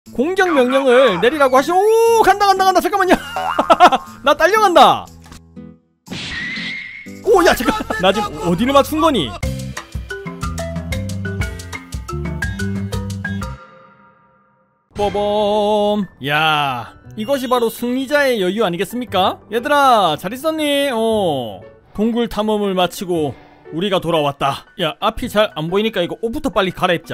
공격 명령을 내리라고 하시. 오, 간다 잠깐만요. 나 딸려간다. 오, 야 잠깐, 나 지금 어디를 맞춘 거니? 빠밤. 야, 이것이 바로 승리자의 여유 아니겠습니까? 얘들아, 잘 있었니? 동굴 탐험을 마치고 우리가 돌아왔다. 야, 앞이 잘 안 보이니까 이거 옷부터 빨리 갈아입자.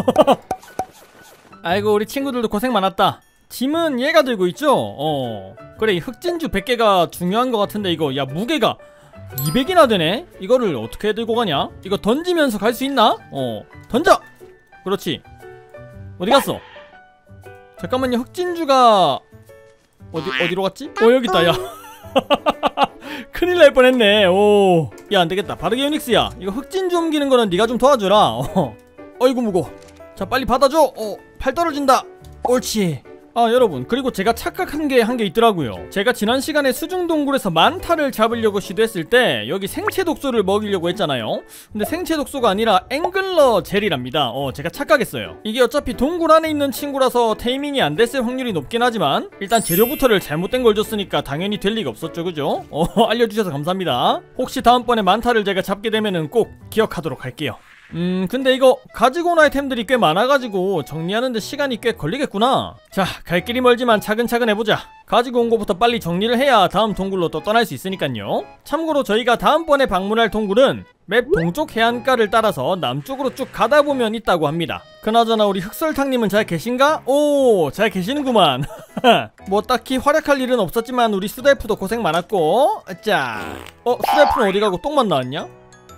아이고, 우리 친구들도 고생 많았다. 짐은 얘가 들고 있죠? 그래, 이 흑진주 100개가 중요한 것 같은데 이거, 야, 무게가 200이나 되네? 이거를 어떻게 들고 가냐? 이거 던지면서 갈 수 있나? 던져! 그렇지. 어디 갔어? 잠깐만요, 흑진주가 어디로 갔지? 여기있다. 야. 큰일 날 뻔했네. 오, 야, 안되겠다. 바르게 유닉스야, 이거 흑진주 옮기는 거는 네가 좀 도와주라. 어이구 무거워. 자, 빨리 받아줘. 팔 떨어진다. 옳지. 아, 여러분, 그리고 제가 착각한 게 한 개 있더라고요. 제가 지난 시간에 수중동굴에서 만타를 잡으려고 시도했을 때 여기 생체 독소를 먹이려고 했잖아요. 근데 생체 독소가 아니라 앵글러 젤이랍니다. 제가 착각했어요. 이게 어차피 동굴 안에 있는 친구라서 테이밍이 안 됐을 확률이 높긴 하지만 일단 재료부터를 잘못된 걸 줬으니까 당연히 될 리가 없었죠, 그죠? 알려주셔서 감사합니다. 혹시 다음번에 만타를 제가 잡게 되면은 꼭 기억하도록 할게요. 근데 이거 가지고 온 아이템들이 꽤 많아가지고 정리하는데 시간이 꽤 걸리겠구나. 자, 갈 길이 멀지만 차근차근 해보자. 가지고 온 것부터 빨리 정리를 해야 다음 동굴로 또 떠날 수 있으니까요. 참고로 저희가 다음번에 방문할 동굴은 맵 동쪽 해안가를 따라서 남쪽으로 쭉 가다보면 있다고 합니다. 그나저나 우리 흑설탕님은 잘 계신가? 오, 잘 계시는구만. 뭐 딱히 활약할 일은 없었지만 우리 수달프도 고생 많았고. 자, 수달프는 어디 가고 똥만 나왔냐?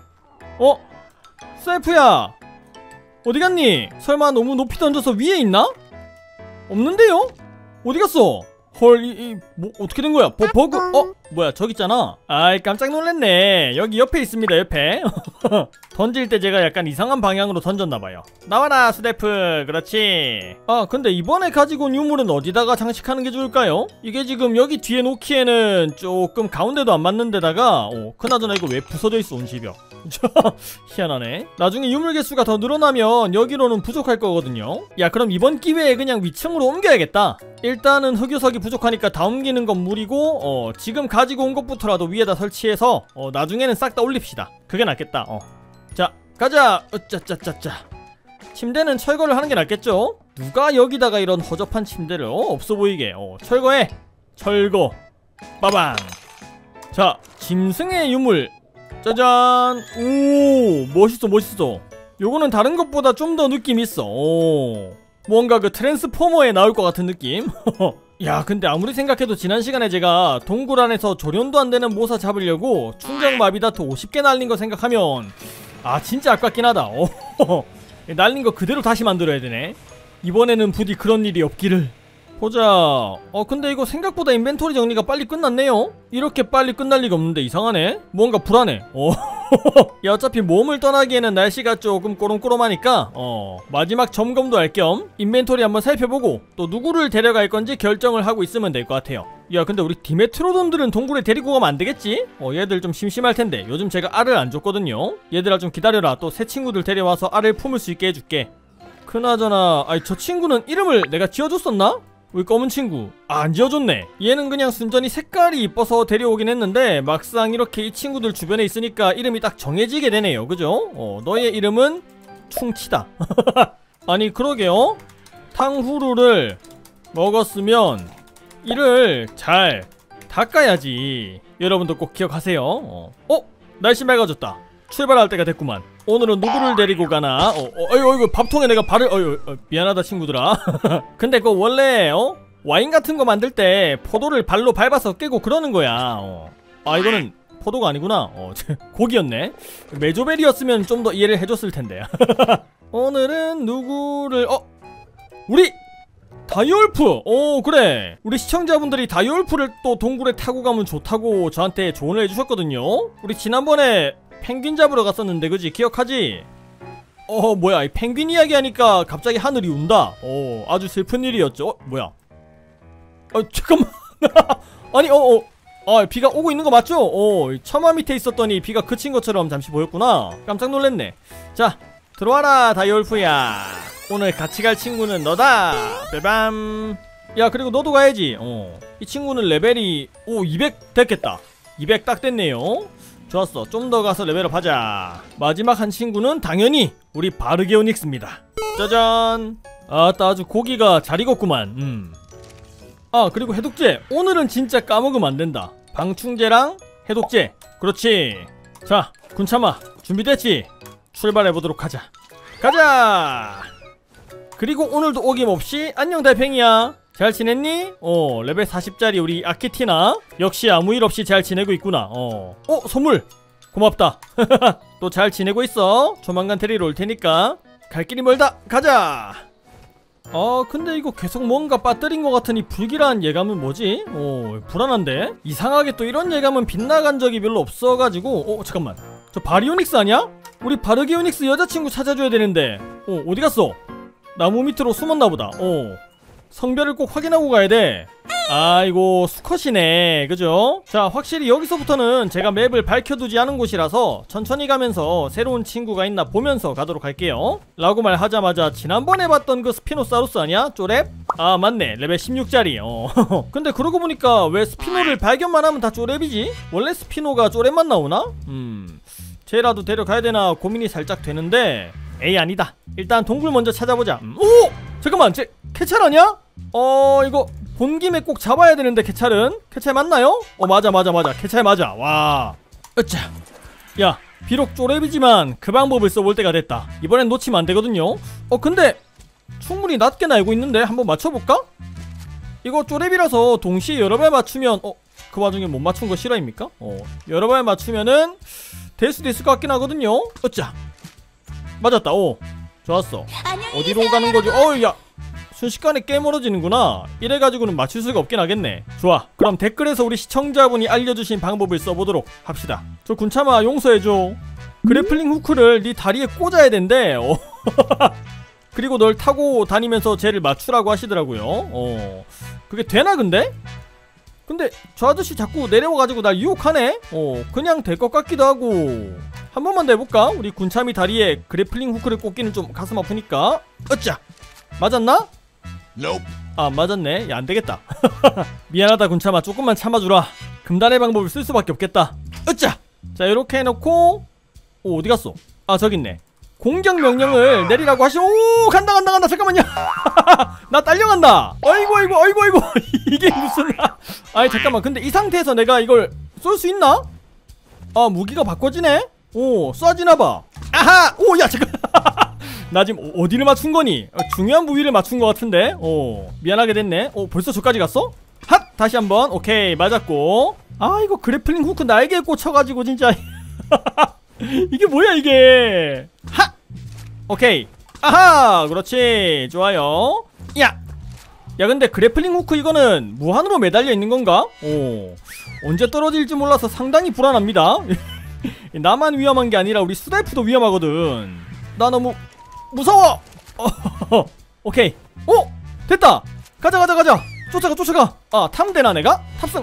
스나이프야, 어디 갔니? 설마 너무 높이 던져서 위에 있나? 없는데요? 어디 갔어? 헐, 뭐 어떻게 된 거야? 버그? 뭐야, 저기 있잖아. 아이, 깜짝 놀랐네. 여기 옆에 있습니다, 옆에. 던질 때 제가 약간 이상한 방향으로 던졌나봐요. 나와라, 수데프. 그렇지. 아, 근데 이번에 가지고 온 유물은 어디다가 장식하는 게 좋을까요? 이게 지금 여기 뒤에 놓기에는 조금 가운데도 안 맞는 데다가, 그나저나 이거 왜 부서져 있어, 온시벽. 희한하네. 나중에 유물 개수가 더 늘어나면 여기로는 부족할 거거든요. 야, 그럼 이번 기회에 그냥 위층으로 옮겨야겠다. 일단은 흑요석이 부족하니까 다 옮기는 건 무리고, 지금 가지고 온 것부터라도 위에다 설치해서 나중에는 싹 다 올립시다. 그게 낫겠다. 자, 가자. 짜짜짜짜. 침대는 철거를 하는 게 낫겠죠? 누가 여기다가 이런 허접한 침대를 없어 보이게. 철거해. 철거. 빠방. 자, 짐승의 유물. 짜잔. 오, 멋있어. 요거는 다른 것보다 좀 더 느낌 있어. 뭔가 그 트랜스포머에 나올 것 같은 느낌. 야, 근데 아무리 생각해도 지난 시간에 제가 동굴 안에서 조련도 안 되는 모사 잡으려고 충정 마비다트 50개 날린 거 생각하면 진짜 아깝긴 하다. 날린 거 그대로 다시 만들어야 되네. 이번에는 부디 그런 일이 없기를. 보자. 근데 이거 생각보다 인벤토리 정리가 빨리 끝났네요. 이렇게 빨리 끝날 리가 없는데 이상하네. 뭔가 불안해. 야, 어차피 모험을 떠나기에는 날씨가 조금 꼬름꼬름하니까 마지막 점검도 할 겸 인벤토리 한번 살펴보고 또 누구를 데려갈 건지 결정을 하고 있으면 될 것 같아요. 야, 근데 우리 디메트로돈들은 동굴에 데리고 가면 안 되겠지? 얘들 좀 심심할 텐데 요즘 제가 알을 안 줬거든요. 얘들아, 좀 기다려라. 또 새 친구들 데려와서 알을 품을 수 있게 해줄게. 그나저나, 저 친구는 이름을 내가 지어줬었나? 우리 검은 친구, 안 지어줬네. 얘는 그냥 순전히 색깔이 이뻐서 데려오긴 했는데 막상 이렇게 이 친구들 주변에 있으니까 이름이 딱 정해지게 되네요, 그죠? 너의 이름은 충치다. 아니, 그러게요. 탕후루를 먹었으면 이를 잘 닦아야지. 여러분도 꼭 기억하세요. 날씨 맑아졌다. 출발할 때가 됐구만. 오늘은 누구를 데리고 가나? 어이구, 밥통에 내가 발을. 미안하다, 친구들아. 근데 그거 원래 와인 같은 거 만들 때 포도를 발로 밟아서 깨고 그러는 거야. 이거는 포도가 아니구나. 고기였네. 메조벨이었으면 좀 더 이해를 해줬을 텐데. 오늘은 누구를 우리 다이올프! 그래. 우리 시청자분들이 다이올프를 또 동굴에 타고 가면 좋다고 저한테 조언을 해주셨거든요. 우리 지난번에 펭귄 잡으러 갔었는데, 그지? 기억하지? 뭐야, 이 펭귄 이야기 하니까 갑자기 하늘이 운다. 아주 슬픈 일이었죠. 뭐야? 잠깐만. 아니, 비가 오고 있는 거 맞죠? 처마 밑에 있었더니 비가 그친 것처럼 잠시 보였구나. 깜짝 놀랐네. 자, 들어와라, 다이올프야. 오늘 같이 갈 친구는 너다. 빼밤. 야, 그리고 너도 가야지. 이 친구는 레벨이 200 됐겠다. 200 딱 됐네요. 좋았어. 좀 더 가서 레벨업 하자. 마지막 한 친구는 당연히 우리 바르게오닉스입니다. 짜잔. 아따, 아주 고기가 잘 익었구만. 아, 그리고 해독제. 오늘은 진짜 까먹으면 안 된다. 방충제랑 해독제. 그렇지. 자, 군참아, 준비됐지? 출발해보도록 하자. 가자. 그리고 오늘도 어김없이 안녕 달팽이야. 잘 지냈니? 레벨 40짜리 우리 아키티나. 역시 아무 일 없이 잘 지내고 있구나. 선물 고맙다. 또 잘 지내고 있어. 조만간 데리러 올 테니까. 갈 길이 멀다. 가자. 근데 이거 계속 뭔가 빠뜨린 것 같으니 불길한 예감은 뭐지? 불안한데? 이상하게 또 이런 예감은 빗나간 적이 별로 없어가지고. 잠깐만, 저 바리오닉스 아니야? 우리 바르게오닉스 여자친구 찾아줘야 되는데 어디 갔어? 나무 밑으로 숨었나보다. 성별을 꼭 확인하고 가야돼. 아이고, 수컷이네. 그죠? 자, 확실히 여기서부터는 제가 맵을 밝혀두지 않은 곳이라서 천천히 가면서 새로운 친구가 있나 보면서 가도록 할게요. 라고 말하자마자 지난번에 봤던 그 스피노사우루스 아니야? 쪼렙? 아, 맞네. 레벨 16짜리. 근데 그러고 보니까 왜 스피노를 발견만 하면 다 쪼렙이지? 원래 스피노가 쪼렙만 나오나? 쟤라도 데려가야 되나 고민이 살짝 되는데, 에이, 아니다. 일단 동굴 먼저 찾아보자. 오! 잠깐만, 쟤 캐찰 아니야? 이거 본 김에 꼭 잡아야 되는데. 캐찰은? 캐찰 맞나요? 맞아. 캐찰 맞아. 와. 으짜. 야, 비록 쪼렙이지만 그 방법을 써볼 때가 됐다. 이번엔 놓치면 안 되거든요. 근데 충분히 낮게 날고 있는데 한번 맞춰볼까? 이거 쪼렙이라서 동시에 여러 발 맞추면 그 와중에 못 맞춘 거 실화입니까? 여러 발 맞추면은 될 수도 있을 것 같긴 하거든요. 으짜. 맞았다. 좋았어. 어디로 가는 거지? 야, 순식간에 깨물어지는구나. 이래가지고는 맞출 수가 없긴 하겠네. 좋아. 그럼 댓글에서 우리 시청자분이 알려주신 방법을 써보도록 합시다. 저 군참아, 용서해줘. 그래플링 후크를 네 다리에 꽂아야 된대. 그리고 널 타고 다니면서 쟤를 맞추라고 하시더라고요. 그게 되나 근데? 근데 저 아저씨 자꾸 내려와가지고 날 유혹하네? 그냥 될 것 같기도 하고. 한 번만 더 해볼까? 우리 군참이 다리에 그래플링 후크를 꽂기는 좀 가슴 아프니까. 으짜! 맞았나? Nope. 아, 맞았네. 야, 안되겠다. 미안하다 군참아, 조금만 참아주라. 금단의 방법을 쓸 수밖에 없겠다. 으짜! 자, 이렇게 해놓고 어디갔어? 아, 저기있네. 공격 명령을 내리라고 하시. 오, 간다. 잠깐만요. 나 딸려간다. 아이고. 이게 무슨. 아니, 잠깐만. 근데 이 상태에서 내가 이걸 쏠 수 있나? 아, 무기가 바꿔지네? 쏴지나봐. 아하! 야, 잠깐. 나 지금 어디를 맞춘 거니? 중요한 부위를 맞춘 것 같은데. 미안하게 됐네. 벌써 저까지 갔어? 핫! 다시 한번. 오케이, 맞았고. 아, 이거 그래플링 후크 날개에 꽂혀가지고 진짜. 이게 뭐야 이게. 하! 오케이. 아하! 그렇지. 좋아요. 야! 근데 그래플링 후크 이거는 무한으로 매달려 있는 건가? 언제 떨어질지 몰라서 상당히 불안합니다. 나만 위험한 게 아니라 우리 수달프도 위험하거든. 나 너무 무서워. 오케이. 됐다. 가자. 쫓아가. 아, 탐되나 내가?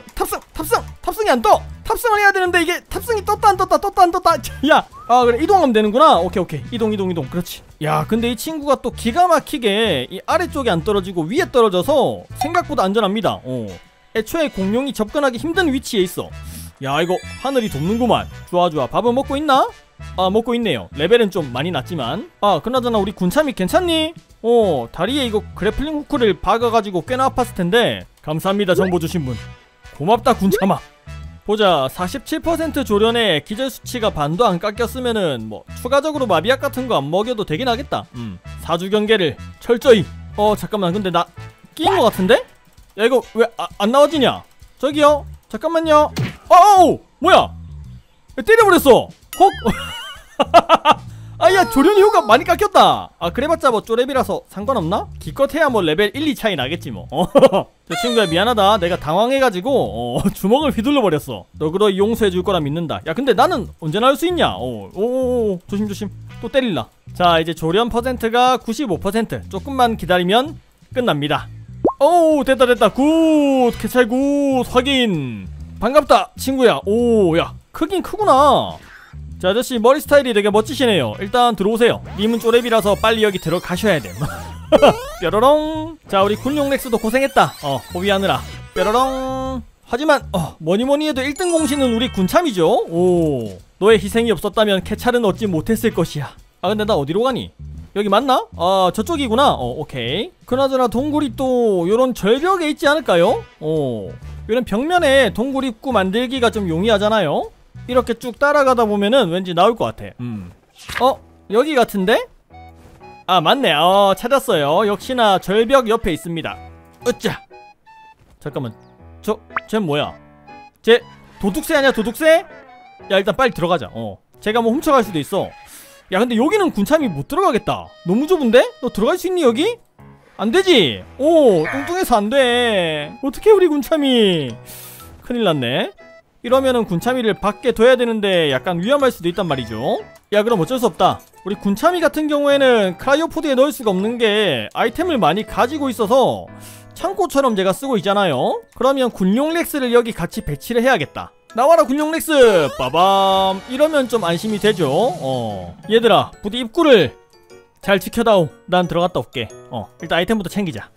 탑승이 안 떠. 탑승을 해야 되는데 이게 탑승이 떴다 안 떴다. 야, 그래, 이동하면 되는구나. 오케이. 이동. 그렇지. 야, 근데 이 친구가 또 기가 막히게 이 아래쪽에 안 떨어지고 위에 떨어져서 생각보다 안전합니다. 애초에 공룡이 접근하기 힘든 위치에 있어. 야, 이거 하늘이 돕는구만. 좋아. 밥은 먹고 있나? 아, 먹고 있네요. 레벨은 좀 많이 낮지만. 아, 그나저나 우리 군참이 괜찮니? 다리에 이거 그래플링 후크를 박아가지고 꽤나 아팠을 텐데. 감사합니다, 정보 주신 분. 고맙다, 군참아. 보자. 47% 조련에 기절 수치가 반도 안 깎였으면은 뭐 추가적으로 마비약 같은 거 안 먹여도 되긴 하겠다. 사주 경계를 철저히. 잠깐만, 근데 나 끼인 거 같은데? 야, 이거 왜 안 나와지냐? 저기요, 잠깐만요. 뭐야? 때려버렸어. 헉. 아야, 조련이 효과 많이 깎였다. 아, 그래봤자 뭐 쪼렙이라서 상관없나? 기껏해야 뭐 레벨 1, 2 차이 나겠지 뭐. 저 친구야, 미안하다. 내가 당황해가지고 주먹을 휘둘러버렸어. 너 그러 용서해줄 거라 믿는다. 야, 근데 나는 언제나 할 수 있냐? 조심. 또 때릴라. 자, 이제 조련 퍼센트가 95%. 조금만 기다리면 끝납니다. 됐다. 굿. 캐찰 굿. 확인. 반갑다 친구야. 야, 크긴 크구나. 자, 아저씨 머리 스타일이 되게 멋지시네요. 일단 들어오세요. 님은 쪼렙이라서 빨리 여기 들어가셔야 돼. 뾰로롱. 자, 우리 군용 렉스도 고생했다. 호위하느라. 뾰로롱. 하지만 뭐니뭐니 해도 1등 공신은 우리 군참이죠. 오, 너의 희생이 없었다면 캐찰은 얻지 못했을 것이야. 아, 근데 나 어디로 가니? 여기 맞나? 아, 저쪽이구나. 오케이. 그나저나 동굴이 또 요런 절벽에 있지 않을까요? 요런 벽면에 동굴 입구 만들기가 좀 용이하잖아요. 이렇게 쭉 따라가다 보면은 왠지 나올 것 같아. 여기 같은데? 아, 맞네. 찾았어요. 역시나 절벽 옆에 있습니다. 으짜. 잠깐만. 쟤 뭐야? 쟤 도둑새 아니야, 도둑새? 야, 일단 빨리 들어가자. 제가 뭐 훔쳐갈 수도 있어. 야, 근데 여기는 군참이 못 들어가겠다. 너무 좁은데? 너 들어갈 수 있니, 여기? 안 되지? 뚱뚱해서 안 돼. 어떻게 우리 군참이. 큰일 났네. 이러면은 군참이를 밖에 둬야 되는데 약간 위험할 수도 있단 말이죠. 야, 그럼 어쩔 수 없다. 우리 군참이 같은 경우에는 크라이오포드에 넣을 수가 없는 게 아이템을 많이 가지고 있어서 창고처럼 제가 쓰고 있잖아요. 그러면 군용 렉스를 여기 같이 배치를 해야겠다. 나와라, 군용 렉스. 빠밤. 이러면 좀 안심이 되죠. 얘들아, 부디 입구를 잘 지켜다오. 난 들어갔다 올게. 일단 아이템부터 챙기자.